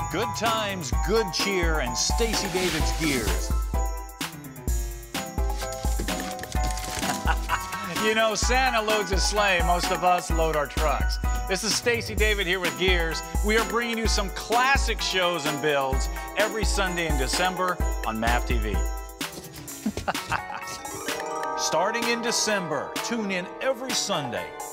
Good times, good cheer, and Stacey David's GearZ. You know, Santa loads his sleigh. Most of us load our trucks. This is Stacey David here with GearZ. We are bringing you some classic shows and builds every Sunday in December on MAVTV. Starting in December, tune in every Sunday